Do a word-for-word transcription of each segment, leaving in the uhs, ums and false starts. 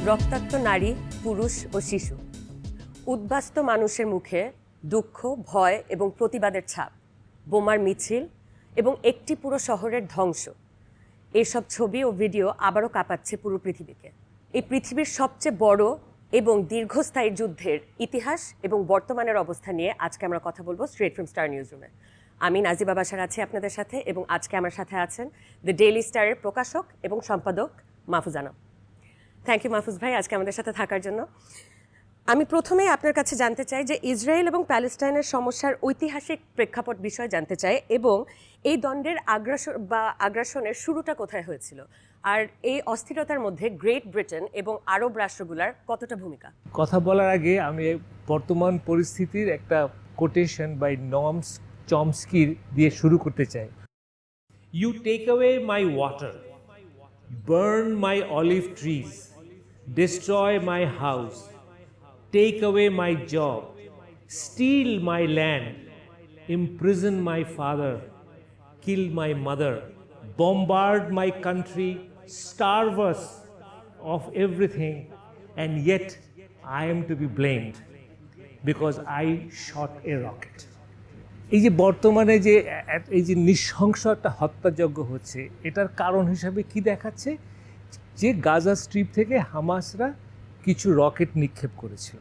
রক্তাক্ত নারী, পুরুষ ও শিশু, উদ্বাস্ত মানুষের মুখে দুঃখ, ভয় এবং প্রতিবাদের ছাপ, বোমার মিছিল এবং একটি পুরো শহরের ধ্বংস। এসব ছবি ও ভিডিও আবারও কাঁপাচ্ছে পুরো পৃথিবীকে। এই পৃথিবীর সবচেয়ে বড় এবং দীর্ঘস্থায়ী যুদ্ধের ইতিহাস এবং বর্তমানের অবস্থা নিয়ে আজকে আমরা কথা বলবো স্ট্রেট ফ্রম স্টার নিউজ রুমে। আমি নাজিবা বাশার আছি আপনাদের সাথে এবং আজকে আমার সাথে আছেন দ্য ডেইলি স্টারের প্রকাশক এবং সম্পাদক মাহফুজ আনাম। থ্যাংক ইউ মাহফুজ ভাই আজকে আমাদের সাথে থাকার জন্য। আমি প্রথমেই আপনার কাছে জানতে চাই যে ইসরায়েল এবং প্যালেস্টাইনের সমস্যার ঐতিহাসিক প্রেক্ষাপট বিষয় জানতে চাই এবং এই দ্বন্দ্বের আগ্রাসন বা আগ্রাসনের শুরুটা কোথায় হয়েছিল, আর এই অস্থিরতার মধ্যে গ্রেট ব্রিটেন এবং আরব রাষ্ট্রগুলোর কতটা ভূমিকা। কথা বলার আগে আমি বর্তমান পরিস্থিতির একটা কোটেশন বাই নম চমস্কির দিয়ে শুরু করতে চাই। You take away my water, burn my olive trees, destroy my house, take away my job, steal my land, imprison my father, kill my mother, bombard my country, starve us of everything, and yet I am to be blamed because I shot a rocket. এই যে বর্তমানে যে এই যে নৃশংস একটা হত্যাযজ্ঞ হচ্ছে, এটার কারণ হিসাবে কি দেখাচ্ছে যে গাজা স্ট্রিপ থেকে হামাসরা কিছু রকেট নিক্ষেপ করেছিল।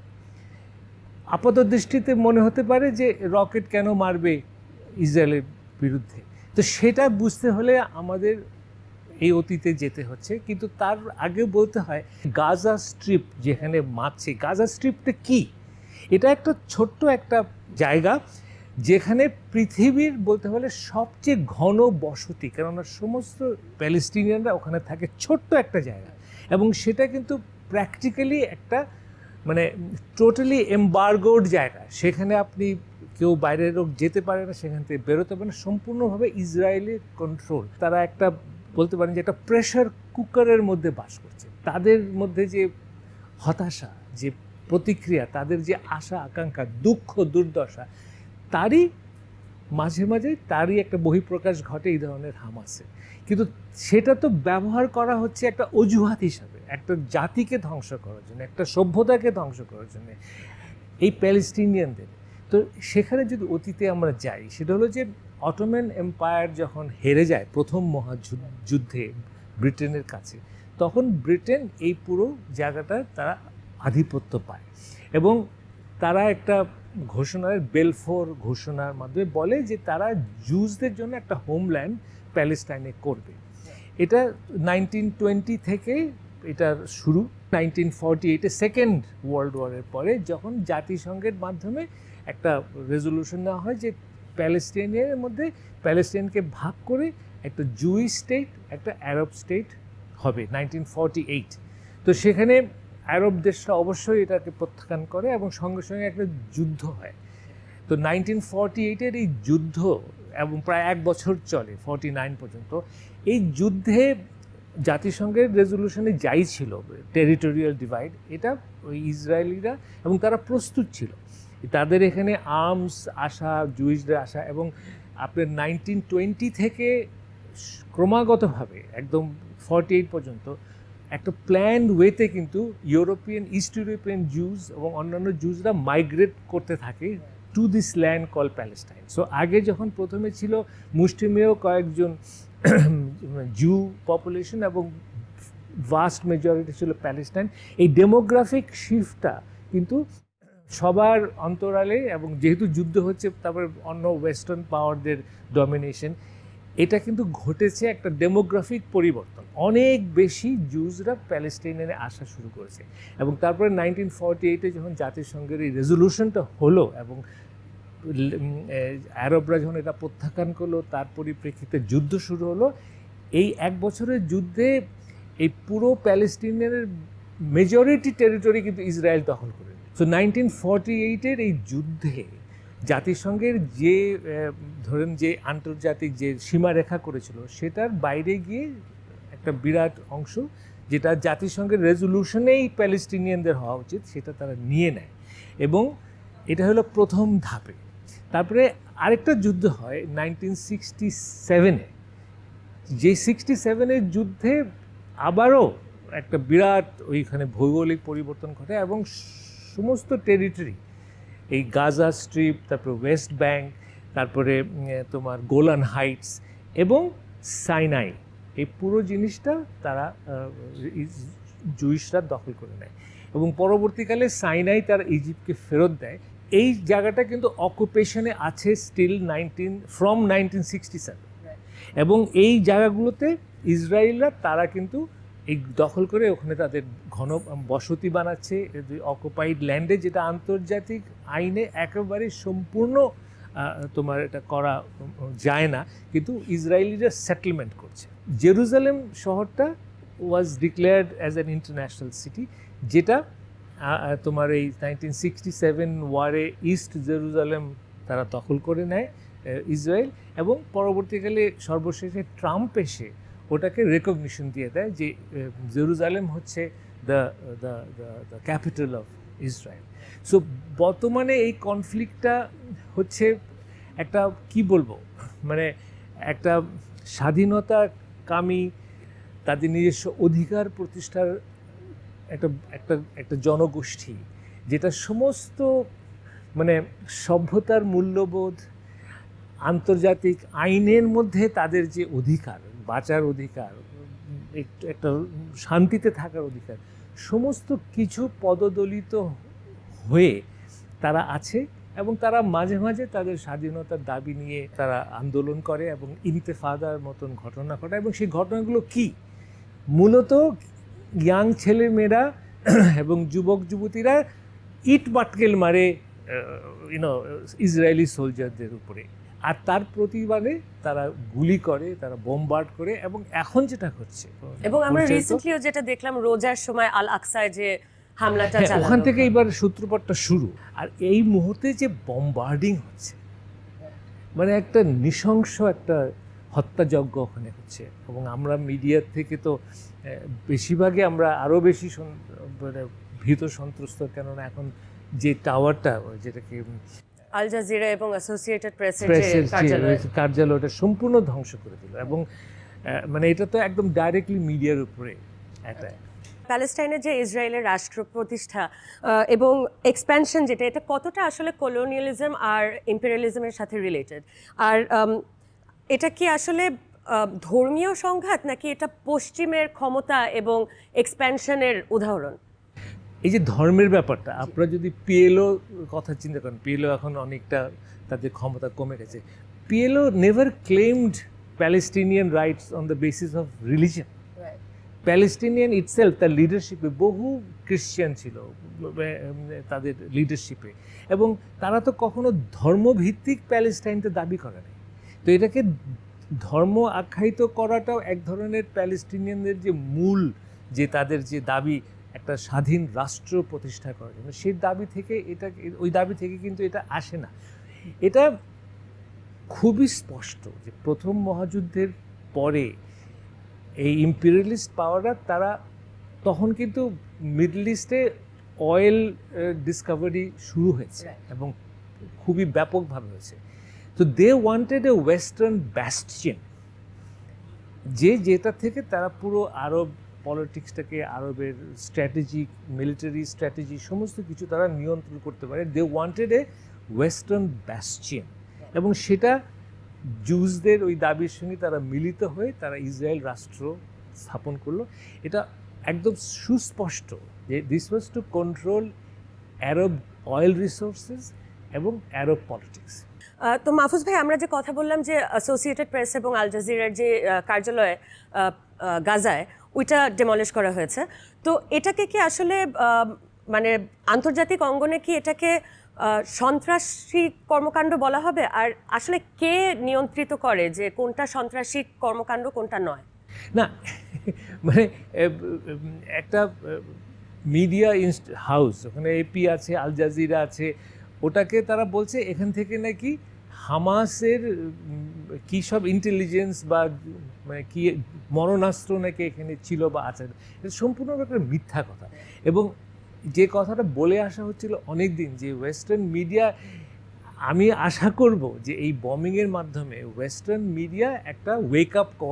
আপাত দৃষ্টিতে মনে হতে পারে যে রকেট কেন মারবে ইসরায়েলের বিরুদ্ধে, তো সেটা বুঝতে হলে আমাদের এই অতীতে যেতে হচ্ছে। কিন্তু তার আগে বলতে হয় গাজা স্ট্রিপ যেখানে মারছে, গাজা স্ট্রিপটা কি? এটা একটা ছোট্ট একটা জায়গা যেখানে পৃথিবীর বলতে হলে সবচেয়ে ঘন বসতি, কেননা সমস্ত প্যালেস্টিনিয়ানরা ওখানে থাকে, ছোট্ট একটা জায়গা। এবং সেটা কিন্তু প্র্যাকটিক্যালি একটা মানে টোটালি এমবার্গোড জায়গা, সেখানে আপনি কেউ বাইরের লোক যেতে পারে না, সেখান থেকে বেরোতে পারে না, সম্পূর্ণভাবে ইসরায়েলের কন্ট্রোল। তারা একটা বলতে পারেন যে একটা প্রেশার কুকারের মধ্যে বাস করছে। তাদের মধ্যে যে হতাশা, যে প্রতিক্রিয়া, তাদের যে আশা আকাঙ্ক্ষা, দুঃখ দুর্দশা, তারই মাঝে মাঝে তারই একটা বহিঃপ্রকাশ ঘটে এই ধরনের হামাসে। কিন্তু সেটা তো ব্যবহার করা হচ্ছে একটা অজুহাত হিসাবে, একটা জাতিকে ধ্বংস করার জন্য, একটা সভ্যতাকে ধ্বংস করার জন্য এই প্যালেস্টিনিয়ানদের। তো সেখানে যদি অতীতে আমরা যাই, সেটা হলো যে অটোমান এম্পায়ার যখন হেরে যায় প্রথম মহাযুদ্ধে ব্রিটেনের কাছে, তখন ব্রিটেন এই পুরো জায়গাটা তারা আধিপত্য পায় এবং তারা একটা ঘোষণার বেলফোর ঘোষণার মাধ্যমে বলে যে তারা জুজদের জন্য একটা হোমল্যান্ড প্যালেস্টাইনে করবে। এটা নাইনটিন টোয়েন্টি থেকে এটার শুরু। নাইনটিন ফর্টি এইটে সেকেন্ড ওয়ার্ল্ড ওয়ারের পরে যখন জাতিসংঘের মাধ্যমে একটা রেজলিউশন নেওয়া হয় যে প্যালেস্টাইনের মধ্যে প্যালেস্টাইনকে ভাগ করে একটা জুইশ স্টেট, একটা আরব স্টেট হবে নাইনটিন ফর্টি এইট। তো সেখানে আরব দেশরা অবশ্যই এটাকে প্রত্যাখ্যান করে এবং সঙ্গে সঙ্গে একটা যুদ্ধ হয়। তো নাইনটিন ফর্টি এইটের এই যুদ্ধ এবং প্রায় এক বছর চলে, ফর্টি নাইন পর্যন্ত। এই যুদ্ধে জাতিসংঘের রেজলিউশনে যাই ছিল টেরিটোরিয়াল ডিভাইড, এটা ওই ইসরায়েলিরা এবং তারা প্রস্তুত ছিল, তাদের এখানে আর্মস আসা, জুইশদের আসা, এবং আপনার নাইনটিন টোয়েন্টি থেকে ক্রমাগতভাবে একদম ফর্টি এইট পর্যন্ত একটা প্ল্যান্ড ওয়েতে কিন্তু ইউরোপিয়ান, ইস্ট ইউরোপিয়ান জুজ এবং অন্যান্য জুজরা মাইগ্রেট করতে থাকে to this land call Palestine. So আগে যখন প্রথমে ছিল মুষ্টিমেয় কয়েকজন জু পপুলেশন এবং ভাস্ট মেজরিটি ছিল প্যালেস্টাইন, এই ডেমোগ্রাফিক শিফটটা কিন্তু সবার অন্তরালে, এবং যেহেতু যুদ্ধ হচ্ছে তারপরে অন্য ওয়েস্টার্ন পাওয়ারদের ডমিনেশন, এটা কিন্তু ঘটেছে একটা ডেমোগ্রাফিক পরিবর্তন। অনেক বেশি জুজরা প্যালেস্টাইনে আসা শুরু করেছে এবং তারপরে নাইনটিন ফর্টি এইটে যখন জাতিসংঘের এই রেজলিউশনটা হলো এবং আরবরা যখন এটা প্রত্যাখ্যান করলো, তার পরিপ্রেক্ষিতে যুদ্ধ শুরু হলো। এই এক বছরের যুদ্ধে এই পুরো প্যালেস্টিনের মেজরিটি টেরিটরি কিন্তু ইসরায়েল দখল করে। সো নাইনটিন ফর্টি এইটের এই যুদ্ধে জাতিসংঘের যে ধরেন যে আন্তর্জাতিক যে সীমারেখা করেছিল, সেটার বাইরে গিয়ে একটা বিরাট অংশ, যেটা জাতিসংঘের রেজলিউশনেই প্যালেস্টিনিয়ানদের হওয়া উচিত, সেটা তারা নিয়ে নেয় এবং এটা হলো প্রথম ধাপে। তারপরে আরেকটা যুদ্ধ হয় নাইনটিন সিক্সটি সেভেনে। যে সিক্সটি সেভেনের যুদ্ধে আবারও একটা বিরাট ওইখানে ভৌগোলিক পরিবর্তন ঘটে এবং সমস্ত টেরিটরি, এই গাজা স্ট্রিপ, তারপরে ওয়েস্ট ব্যাংক, তারপরে তোমার গোলান হাইটস এবং সাইনাই, এই পুরো জিনিসটা তারা জুইশরা দখল করে নেয় এবং পরবর্তীকালে সাইনাই তারা ইজিপ্টকে ফেরত দেয়। এই জায়গাটা কিন্তু অকুপেশনে আছে still nineteen from nineteen sixty seven এবং এই জায়গাগুলোতে ইসরায়েলরা তারা কিন্তু এই দখল করে ওখানে তাদের ঘন বসতি বানাচ্ছে অকুপাইড ল্যান্ডে, যেটা আন্তর্জাতিক আইনে একেবারে সম্পূর্ণ তোমার এটা করা যায় না, কিন্তু ইসরায়েলিরা সেটেলমেন্ট করছে। জেরুজালেম শহরটা was declared as an international city, যেটা তোমার এই নাইনটিন সিক্সটি সেভেন ওয়ারে ইস্ট জেরুজালেম তারা দখল করে নেয় ইসরায়েল এবং পরবর্তীকালে সর্বশেষে ট্রাম্প এসে ওটাকে রেকগনিশন দিয়ে দেয় যে জেরুজালেম হচ্ছে the the the capital of Israel. So বর্তমানে এই কনফ্লিক্টটা হচ্ছে একটা কি বলবো, মানে একটা স্বাধীনতাকামী, তাদের নিজস্ব অধিকার প্রতিষ্ঠার একটা একটা একটা জনগোষ্ঠী, যেটা সমস্ত মানে সভ্যতার মূল্যবোধ, আন্তর্জাতিক আইনের মধ্যে তাদের যে অধিকার, বাঁচার অধিকার, একটা শান্তিতে থাকার অধিকার, সমস্ত কিছু পদদলিত হয়ে তারা আছে এবং তারা মাঝে মাঝে তাদের স্বাধীনতার দাবি নিয়ে তারা আন্দোলন করে এবং ইন্তেফাদার মতন ঘটনা ঘটায়। এবং সেই ঘটনাগুলো কি, মূলত ইয়াং ছেলেমেয়েরা এবং যুবক যুবতীরা ইট পাটকেল মারে ইউনো ইসরায়েলি সোলজারদের উপরে, আর তার প্রতিবাদে তারা গুলি করে, তারা বোমবার্ড করে। এবং এখন যেটা হচ্ছে, এবং আমরা রিসেন্টলিও যেটা দেখলাম রোজার সময় আল আকসায় যে হামলাটা চালানো, ওখান থেকে এবার সূত্রপাতটা শুরু। আর এই মুহূর্তে যে বোমবার্ডিং হচ্ছে, মানে একটা নৃশংস একটা হত্যাযজ্ঞ ওখানে হচ্ছে। এবং আমরা মিডিয়ার থেকে তো বেশিরভাগই আমরা আরও বেশি মানে ভীত সন্ত্রস্ত, কেননা এখন যে টাওয়ারটা যেটাকে আল জাজিরা এবং অ্যাসোসিয়েটেড প্রেসের কার্যালয়, ওটা সম্পূর্ণ ধ্বংস করে দিল। এবং মানে এটা তো একদম ডাইরেক্টলি মিডিয়ার উপরে একটা। প্যালেস্টাইনের যে ইসরায়েলের রাষ্ট্র প্রতিষ্ঠা এবং এক্সপ্যানশন, যেটা এটা কতটা আসলে কলোনিয়ালিজম আর ইম্পেরিয়ালিজমের সাথে রিলেটেড, আর এটা কি আসলে ধর্মীয় সংঘাত নাকি এটা পশ্চিমের ক্ষমতা এবং এক্সপ্যানশনের উদাহরণ? এই যে ধর্মের ব্যাপারটা, আপনারা যদি পিএলও কথা চিন্তা করেন, পিএলও এখন অনেকটা তাদের ক্ষমতা কমে গেছে। PLO never claimed Palestinian rights on the basis of religion. Palestinian itself, তার লিডারশিপে বহু খ্রিশ্চান ছিল তাদের লিডারশিপে, এবং তারা তো কখনো ধর্মভিত্তিক প্যালেস্টাইনতে দাবি করে নাই। তো এটাকে ধর্ম আখ্যায়িত করাটাও এক ধরনের প্যালেস্টিনিয়ানদের যে মূল যে তাদের যে দাবি একটা স্বাধীন রাষ্ট্র প্রতিষ্ঠা করার জন্য, সেই দাবি থেকে এটা, ওই দাবি থেকে কিন্তু এটা আসে না। এটা খুবই স্পষ্ট যে প্রথম মহাযুদ্ধের পরে এই ইম্পেরিয়ালিস্ট পাওয়াররা তারা তখন কিন্তু মিডল ইস্টে অয়েল ডিসকভারি শুরু হয়েছে এবং খুবই ব্যাপকভাবে হয়েছে। তো দে ওয়ান্টেড এ ওয়েস্টার্ন ব্যাস্টিয়ন, যে যেটা থেকে তারা পুরো আরব পলিটিক্সটাকে, আরবের স্ট্র্যাটেজি, মিলিটারি স্ট্র্যাটেজি সমস্ত কিছু তারা নিয়ন্ত্রণ করতে পারে। দে ওয়ান্টেড এ ওয়েস্টার্ন ব্যাস্টিয়ন, এবং সেটা জুজদের ওই দাবির সঙ্গে তারা মিলিত হয়ে তারা ইসরায়েল রাষ্ট্র স্থাপন করলো। এটা একদম সুস্পষ্ট যে this was to control Arab oil resources এবং অ্যারব পলিটিক্স। তো মাহফুজ ভাই, আমরা যে কথা বললাম যে অ্যাসোসিয়েটেড প্রেস এবং আল জাজিরার যে কার্যালয় গাজায়, ওইটা ডেমলিশ করা হয়েছে, তো এটাকে কি আসলে মানে আন্তর্জাতিক অঙ্গনে কি এটাকে সন্ত্রাসী কর্মকাণ্ড বলা হবে? আর আসলে কে নিয়ন্ত্রিত করে যে কোনটা সন্ত্রাসী কর্মকাণ্ড কোনটা নয়? না, মানে একটা মিডিয়া হাউস, ওখানে এপি আছে, আল জাজিরা আছে, ওটাকে তারা বলছে এখান থেকে নাকি হামাসের কী সব ইন্টেলিজেন্স বা মানে কি মরণাস্ত্র নাকি এখানে ছিল বা আছে। এটা সম্পূর্ণ একটা মিথ্যা কথা। এবং যে কথাটা বলে আসা হচ্ছিল অনেক দিন, যে ওয়েস্টার্ন মিডিয়া, আমি আশা করব যে এই বমিংয়ের মাধ্যমে ওয়েস্টার্ন মিডিয়া একটা ওয়েক আপ কল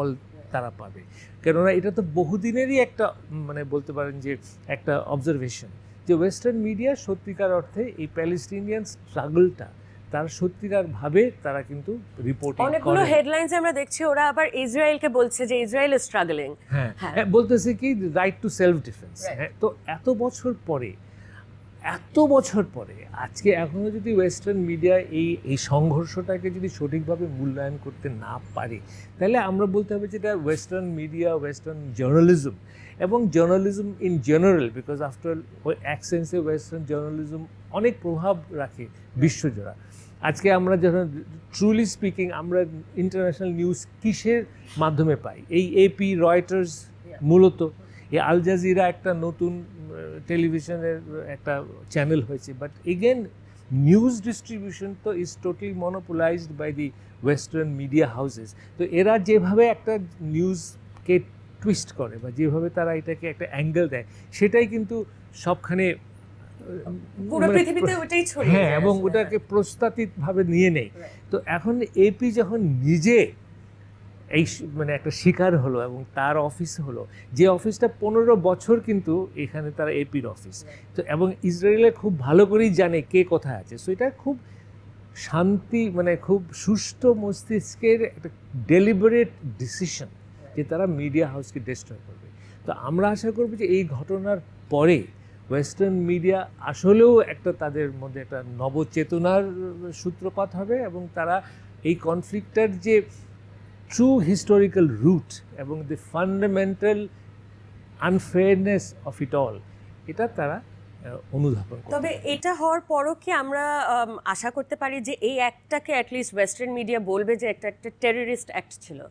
তারা পাবে। কেননা এটা তো বহুদিনেরই একটা মানে বলতে পারেন যে একটা অবজারভেশন যে ওয়েস্টার্ন মিডিয়া সত্যিকার অর্থে এই প্যালেস্টিনিয়ান স্ট্রাগলটা তারা সত্যিকার ভাবে তারা কিন্তু রিপোর্টিং করে। অনেকগুলো হেডলাইন্সে আমরা দেখছি ওরা আবার ইসরায়েলকে বলছে যে ইসরায়েল ইজ স্ট্রাগলিং। হ্যাঁ, বলতেছে কি রাইট টু সেলফ ডিফেন্স। হ্যাঁ, তো এত বছর পরে এত বছর পরে আজকে এখনো যদি ওয়েস্টার্ন মিডিয়া এই এই সংঘর্ষটাকে যদি সঠিকভাবে মূল্যায়ন করতে না পারে, তাহলে আমরা বলতে হবে যেটা ওয়েস্টার্ন মিডিয়া, ওয়েস্টার্ন জার্নালিজম এবং journalism in general, because after ওই এক সেন্সে ওয়েস্টার্ন জার্নালিজম অনেক প্রভাব রাখে বিশ্বজোড়া। আজকে আমরা যখন ট্রুলি স্পিকিং আমরা ইন্টারন্যাশনাল নিউজ কিসের মাধ্যমে পাই? এই এপি, রয়টার্স, মূলত এই আল জাজিরা একটা নতুন টেলিভিশনের একটা চ্যানেল হয়েছে, বাট এগেন নিউজ ডিস্ট্রিবিউশন তো is totally monopolised by the western media houses. তো এরা যেভাবে একটা নিউজকে টুইস্ট করে বা যেভাবে তারা এটাকে একটা অ্যাঙ্গেল দেয়, সেটাই কিন্তু সবখানে পুরো পৃথিবীতে ওটাই ছড়িয়ে যায়, হ্যাঁ, এবং ওটাকে প্রস্তাবিতভাবে নিয়ে নেয়। তো এখন এপি যখন নিজে এই মানে একটা শিকার হলো এবং তার অফিস হলো, যে অফিসটা পনেরো বছর কিন্তু এখানে তারা এপির অফিস, তো এবং ইসরায়েলে খুব ভালো করেই জানে কে কোথায় আছে। সো এটা খুব শান্তি মানে খুব সুষ্ঠু মস্তিষ্কের একটা ডেলিবারেট ডিসিশন যে তারা মিডিয়া হাউসকে ডিস্ট্রয় করবে। তো আমরা আশা করব যে এই ঘটনার পরে ওয়েস্টার্ন মিডিয়া আসলেও একটা তাদের মধ্যে একটা নবচেতনার সূত্রপাত হবে এবং তারা এই কনফ্লিক্টটার যে ট্রু হিস্টোরিক্যাল রুট এবং the fundamental unfairness of it all, এটা তারা অনুধাবন করবে। তবে এটা হওয়ার পরও কি আমরা আশা করতে পারি যে এই অ্যাক্টটাকে অ্যাটলিস্ট ওয়েস্টার্ন মিডিয়া বলবে যে একটা একটা টেররিস্ট অ্যাক্ট ছিল?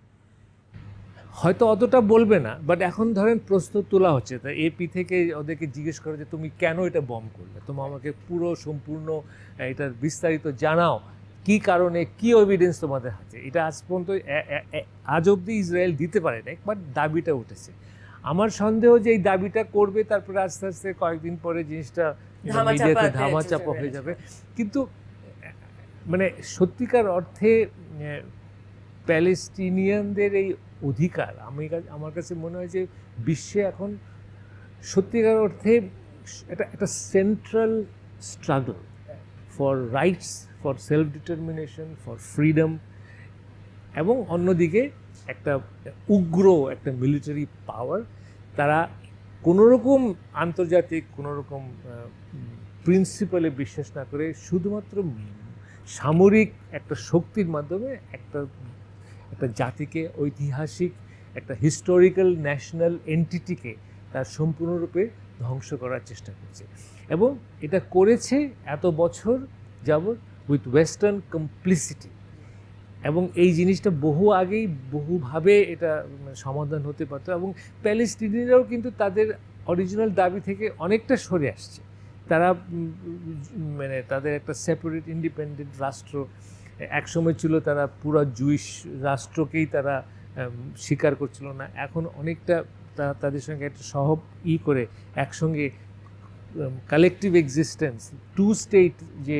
হয়তো অতটা বলবে না, বাট এখন ধরেন প্রস্তুত তোলা হচ্ছে। তা এপি থেকে ওদেরকে জিজ্ঞেস করে যে তুমি কেন এটা বম করলে, তুমি আমাকে পুরো সম্পূর্ণ এটার বিস্তারিত জানাও, কি কারণে, কি এভিডেন্স তোমাদের হাতে। এটা আজ পর্যন্ত আজ অবধি ইসরায়েল দিতে পারে না, বাট দাবিটা উঠেছে। আমার সন্দেহ যে এই দাবিটা করবে, তারপরে আস্তে আস্তে কয়েকদিন পরে জিনিসটা মিডিয়াতে ধামাচাপা হয়ে যাবে। কিন্তু মানে সত্যিকার অর্থে প্যালেস্টিনিয়ানদের এই অধিকার, আমি আমার কাছে মনে হয় যে বিশ্বে এখন সত্যিকার অর্থে এটা একটা central struggle for rights, for self determination, for freedom, এবং অন্যদিকে একটা উগ্র একটা মিলিটারি পাওয়ার। তারা কোনোরকম আন্তর্জাতিক কোনোরকম প্রিন্সিপালে বিশ্বাস না করে শুধুমাত্র সামরিক একটা শক্তির মাধ্যমে একটা একটা জাতিকে, ঐতিহাসিক একটা হিস্টোরিক্যাল ন্যাশনাল এন্টিটিকে তার সম্পূর্ণরূপে ধ্বংস করার চেষ্টা করছে, এবং এটা করেছে এত বছর যাবৎ উইথ ওয়েস্টার্ন কমপ্লিসিটি। এবং এই জিনিসটা বহু আগেই বহুভাবে এটা সমাধান হতে পারত, এবং প্যালেস্টিনিয়ানরাও কিন্তু তাদের অরিজিনাল দাবি থেকে অনেকটা সরে আসছে। তারা মানে তাদের একটা সেপারেট ইন্ডিপেন্ডেন্ট রাষ্ট্র একসময় ছিল, তারা পুরো জুইশ রাষ্ট্রকেই তারা স্বীকার করছিল না। এখন অনেকটা তাদের সঙ্গে একটা সহ ই করে একসঙ্গে কালেকটিভ এক্সিস্টেন্স, টু স্টেট যে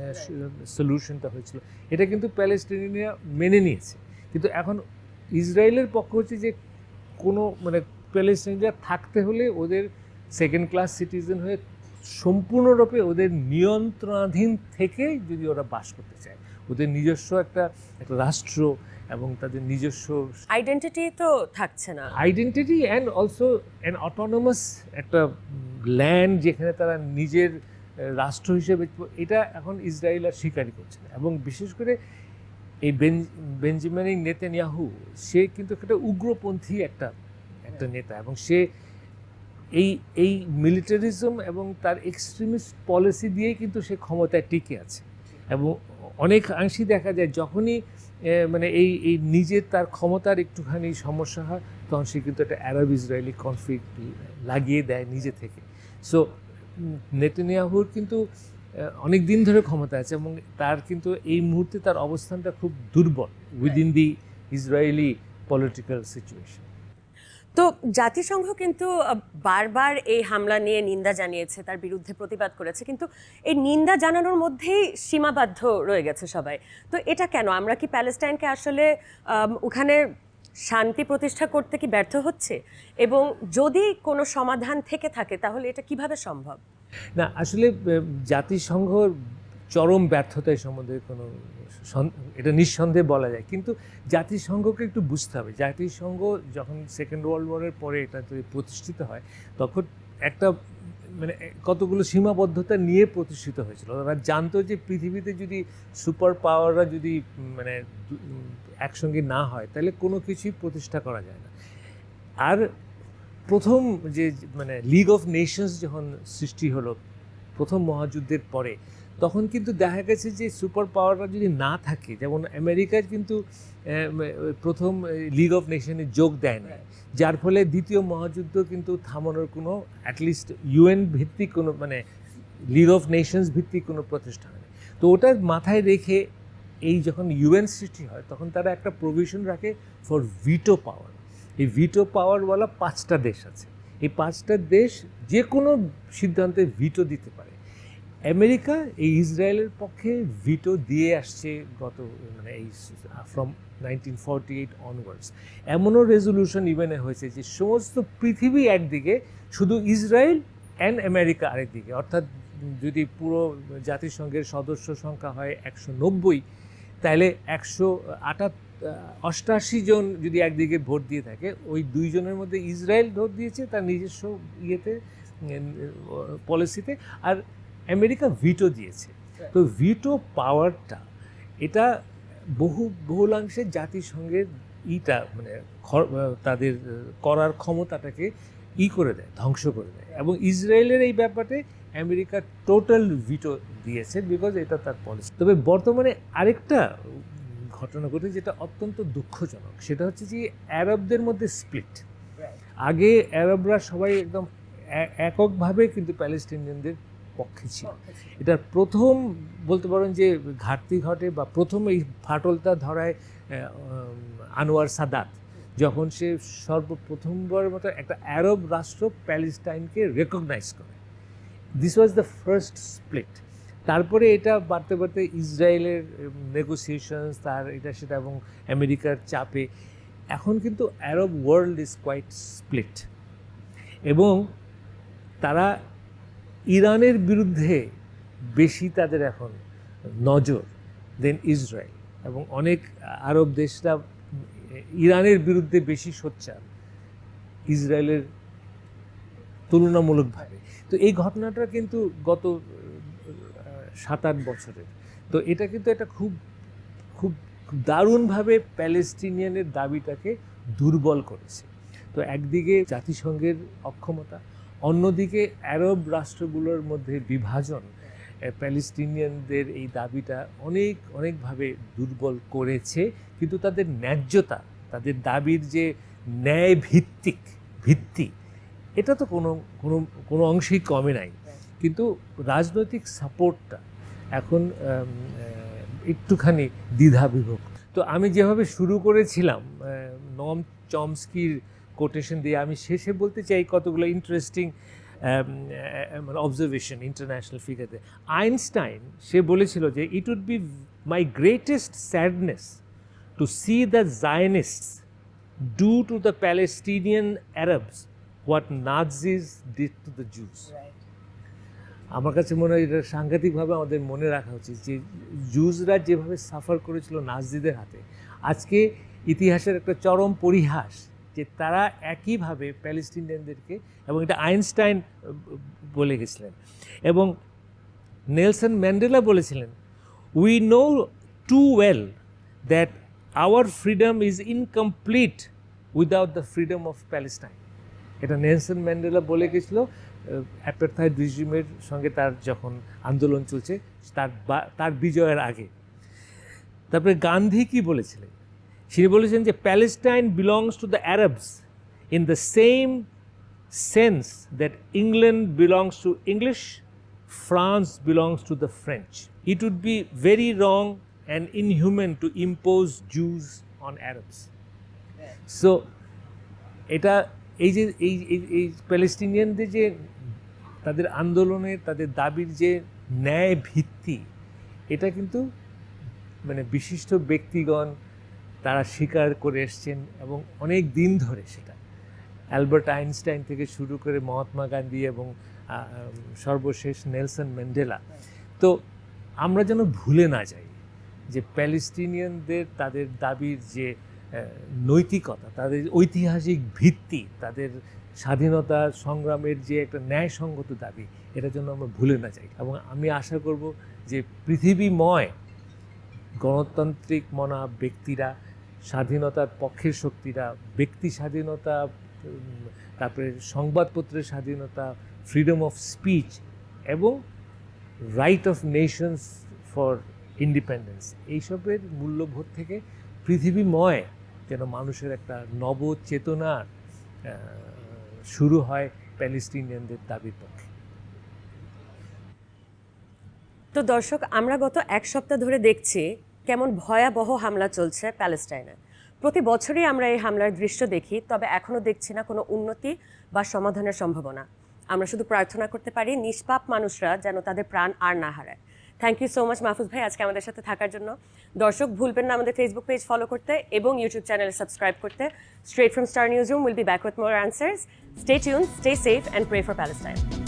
সলিউশনটা হয়েছিল, এটা কিন্তু প্যালেস্টিনিয়ানরা মেনে নিয়েছে। কিন্তু এখন ইসরায়েলের পক্ষ হচ্ছে যে কোনো মানে প্যালেস্টিনিয়ানরা থাকতে হলে ওদের সেকেন্ড ক্লাস সিটিজেন হয়ে সম্পূর্ণরূপে ওদের নিয়ন্ত্রণাধীন থেকে যদি ওরা বাস করতে চায়, ওদের নিজস্ব একটা একটা রাষ্ট্র এবং তাদের নিজস্ব আইডেন্টিটি তো থাকছে না, identity and also an autonomous একটা ল্যান্ড যেখানে তারা নিজের রাষ্ট্র হিসেবে, এটা এখন ইসরায়েল আর স্বীকারই করছে না। এবং বিশেষ করে এই বেঞ্জামিন নেতানিয়াহু, সে কিন্তু একটা উগ্রপন্থী একটা একটা নেতা, এবং সে এই এই মিলিটারিজম এবং তার এক্সট্রিমিস্ট পলিসি দিয়েই কিন্তু সে ক্ষমতায় টিকে আছে। এবং অনেকাংশেই দেখা যায় যখনই মানে এই এই নিজের তার ক্ষমতার একটুখানি সমস্যা হয়, তখন সে কিন্তু একটা আরব ইসরায়েলি কনফ্লিক্ট লাগিয়ে দেয় নিজে থেকে। সো নেতানিয়াহুর কিন্তু অনেক দিন ধরে ক্ষমতা আছে, এবং তার কিন্তু এই মুহূর্তে তার অবস্থানটা খুব দুর্বল within the Israeli political situation. তো জাতিসংঘ কিন্তু বারবার এই হামলা নিয়ে নিন্দা জানিয়েছে, তার বিরুদ্ধে প্রতিবাদ করেছে, কিন্তু এই নিন্দা জানানোর মধ্যেই সীমাবদ্ধ রয়ে গেছে সবাই। তো এটা কেন? আমরা কি প্যালেস্টাইনকে আসলে ওখানে শান্তি প্রতিষ্ঠা করতে কি ব্যর্থ হচ্ছে, এবং যদি কোনো সমাধান থেকে থাকে তাহলে এটা কিভাবে সম্ভব? না, আসলে জাতিসংঘ চরম ব্যর্থতায় সম্বন্ধে কোনো এটা নিঃসন্দেহে বলা যায়, কিন্তু জাতিসংঘকে একটু বুঝতে হবে। জাতিসংঘ যখন সেকেন্ড ওয়ার্ল্ড ওয়ারের পরে এটা প্রতিষ্ঠিত হয়, তখন একটা মানে কতগুলো সীমাবদ্ধতা নিয়ে প্রতিষ্ঠিত হয়েছিল। ওরা জানতো যে পৃথিবীতে যদি সুপার পাওয়াররা যদি মানে একসঙ্গে না হয় তাহলে কোনো কিছুই প্রতিষ্ঠা করা যায় না। আর প্রথম যে মানে লিগ অফ নেশনস যখন সৃষ্টি হলো প্রথম মহাযুদ্ধের পরে, তখন কিন্তু দেখা গেছে যে সুপার পাওয়াররা যদি না থাকে, যেমন আমেরিকার কিন্তু প্রথম লিগ অফ নেশনে যোগ দেয় না, যার ফলে দ্বিতীয় মহাযুদ্ধ কিন্তু থামানোর কোনো অ্যাটলিস্ট ইউএন ভিত্তিক কোনো মানে লিগ অফ নেশনস ভিত্তিক কোনো প্রতিষ্ঠান নেই। তো ওটার মাথায় রেখে এই যখন ইউএন সৃষ্টি হয় তখন তারা একটা প্রভিশন রাখে ফর ভিটো পাওয়ার। এই ভিটো পাওয়ারওয়ালা পাঁচটা দেশ আছে। এই পাঁচটা দেশ যে কোনো সিদ্ধান্তে ভিটো দিতে পারে। আমেরিকা এই ইসরায়েলের পক্ষে ভিটো দিয়ে আসছে গত মানে এই from nineteen forty eight onwards. এমনও রেজলিউশন ইভেনে হয়েছে যে সমস্ত পৃথিবী একদিকে, শুধু ইসরায়েল অ্যান্ড আমেরিকা আরেকদিকে। অর্থাৎ যদি পুরো জাতিসংঘের সদস্য সংখ্যা হয় একশো নব্বই, তাহলে একশো আটাত্তর অষ্টাশি জন যদি একদিকে ভোট দিয়ে থাকে, ওই দুইজনের মধ্যে ইসরায়েল ভোট দিয়েছে তার নিজস্ব ইয়েতে পলিসিতে, আর আমেরিকা ভিটো দিয়েছে। তো ভিটো পাওয়ারটা এটা বহু বহুলাংশে জাতিসংঘের ইটা মানে তাদের করার ক্ষমতাটাকে ই করে দেয়, ধ্বংস করে দেয়। এবং ইসরায়েলের এই ব্যাপারে আমেরিকা টোটাল ভিটো দিয়েছে, বিকজ এটা তার পলিসি। তবে বর্তমানে আরেকটা ঘটনা ঘটে যেটা অত্যন্ত দুঃখজনক, সেটা হচ্ছে যে আরবদের মধ্যে স্প্লিট। আগে আরবরা সবাই একদম এককভাবে কিন্তু প্যালেস্টিনিয়ানদের পক্ষে ছিল। এটার প্রথম বলতে পারেন যে ঘাটতি ঘটে বা প্রথম এই ফাটলটা ধরায় আনোয়ার সাদাত, যখন সে সর্বপ্রথমবারের মতো একটা আরব রাষ্ট্র প্যালেস্টাইনকে রেকগনাইজ করে। This was the first split. তারপরে এটা বাড়তে বাড়তে ইসরায়েলের নেগোসিয়েশনস, তার এটা সেটা এবং আমেরিকার চাপে এখন কিন্তু Arab world is quite split. এবং তারা ইরানের বিরুদ্ধে বেশি তাদের এখন নজর দেন ইসরায়েল, এবং অনেক আরব দেশরা ইরানের বিরুদ্ধে বেশি সোচ্চার ইসরায়েলের তুলনামূলকভাবে। তো এই ঘটনাটা কিন্তু গত সাত আট বছরের, তো এটা কিন্তু একটা খুব খুব দারুণভাবে প্যালেস্টিনিয়ানের দাবিটাকে দুর্বল করেছে। তো একদিকে জাতিসংঘের অক্ষমতা, অন্যদিকে আরব রাষ্ট্রগুলোর মধ্যে বিভাজন প্যালেস্টিনিয়ানদের এই দাবিটা অনেক অনেকভাবে দুর্বল করেছে। কিন্তু তাদের ন্যায্যতা, তাদের দাবির যে ন্যায় ভিত্তিক ভিত্তি, এটা তো কোনো কোনো কোনো অংশেই কমে নাই। কিন্তু রাজনৈতিক সাপোর্টটা এখন একটুখানি দ্বিধা বিভক্ত। তো আমি যেভাবে শুরু করেছিলাম নম চমস্কির কোটেশন দিয়ে, আমি শেষে বলতে চাই কতগুলো ইন্টারেস্টিং মানে অবজারভেশন ইন্টারন্যাশনাল ফিগারতে। আইনস্টাইন সে বলেছিল যে it would be my greatest sadness to see the Zionists do to the Palestinian Arabs what Nazis did to the Jews. আমার কাছে মনে হয় এটা সাংঘাতিকভাবে আমাদের মনে রাখা উচিত যে জুজরা যেভাবে সাফার করেছিল নাজিদের হাতে, আজকে ইতিহাসের একটা চরম পরিহাস যে তারা একইভাবে প্যালেস্টিনিয়ানদেরকে, এবং এটা আইনস্টাইন বলে গেছিলেন। এবং নেলসন ম্যান্ডেলা বলেছিলেন, we know too well that our freedom is incomplete without the freedom of Palestine. এটা নেলসন ম্যান্ডেলা বলে গেছিল অ্যাপারথাইড রিজিমের সঙ্গে তার যখন আন্দোলন চলছে, তার তার বিজয়ের আগে। তারপরে গান্ধী কি বলেছিলেন? তিনি বলেছেন যে Palestine belongs to the Arabs in the same sense that England belongs to English, France belongs to the French. It would be very wrong and inhuman to impose Jews on Arabs. So এটা এই যে এই এই প্যালেস্টিনিয়ানদের যে তাদের আন্দোলনের, তাদের দাবির যে ন্যায় ভিত্তি, এটা কিন্তু মানে বিশিষ্ট ব্যক্তিগণ, তারা স্বীকার করে এসছেন এবং অনেক দিন ধরে সেটা অ্যালবার্ট আইনস্টাইন থেকে শুরু করে মহাত্মা গান্ধী এবং সর্বশেষ নেলসন ম্যান্ডেলা। তো আমরা যেন ভুলে না যাই যে প্যালেস্টিনিয়ানদের তাদের দাবির যে নৈতিকতা, তাদের ঐতিহাসিক ভিত্তি, তাদের স্বাধীনতা সংগ্রামের যে একটা ন্যায়সঙ্গত দাবি, এটা যেন আমরা ভুলে না যাই। এবং আমি আশা করব যে পৃথিবীময় গণতান্ত্রিক মনা ব্যক্তিরা, স্বাধীনতার পক্ষের শক্তিরা, ব্যক্তি স্বাধীনতা, তারপরে সংবাদপত্রের স্বাধীনতা, ফ্রিডম অফ স্পিচ এবং right of nations for independence, এইসবের মূল্যবোধ থেকে পৃথিবীময় যেন মানুষের একটা নবচেতনার শুরু হয় প্যালেস্টিনিয়ানদের দাবির পক্ষে। তো দর্শক, আমরা গত এক সপ্তাহ ধরে দেখছি কেমন ভয়াবহ হামলা চলছে প্যালেস্টাইনে। প্রতি বছরই আমরা এই হামলার দৃশ্য দেখি, তবে এখনও দেখছি না কোনো উন্নতি বা সমাধানের সম্ভাবনা। আমরা শুধু প্রার্থনা করতে পারি নিষ্পাপ মানুষরা যেন তাদের প্রাণ আর না হারায়। Thank you so much Mahfuz ভাই আজকে আমাদের সাথে থাকার জন্য। দর্শক, ভুলবেন না আমাদের ফেসবুক পেজ ফলো করতে এবং ইউটিউব চ্যানেলে সাবস্ক্রাইব করতে। Straight from Star newsroom will be back with more answers. Stay tune, stay safe and pray for Palestine.